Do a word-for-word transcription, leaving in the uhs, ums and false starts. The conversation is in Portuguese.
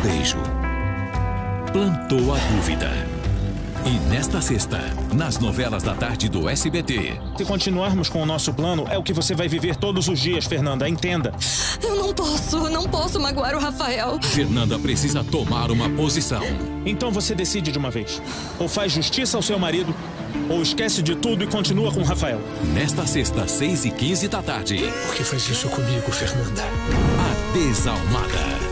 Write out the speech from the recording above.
beijo. Plantou a dúvida. E nesta sexta, nas novelas da tarde do S B T. Se continuarmos com o nosso plano, é o que você vai viver todos os dias, Fernanda, entenda. Eu não posso, não posso magoar o Rafael. Fernanda precisa tomar uma posição. Então você decide de uma vez. Ou faz justiça ao seu marido, ou esquece de tudo e continua com o Rafael. Nesta sexta, seis e quinze da tarde. Por que faz isso comigo, Fernanda? A Desalmada.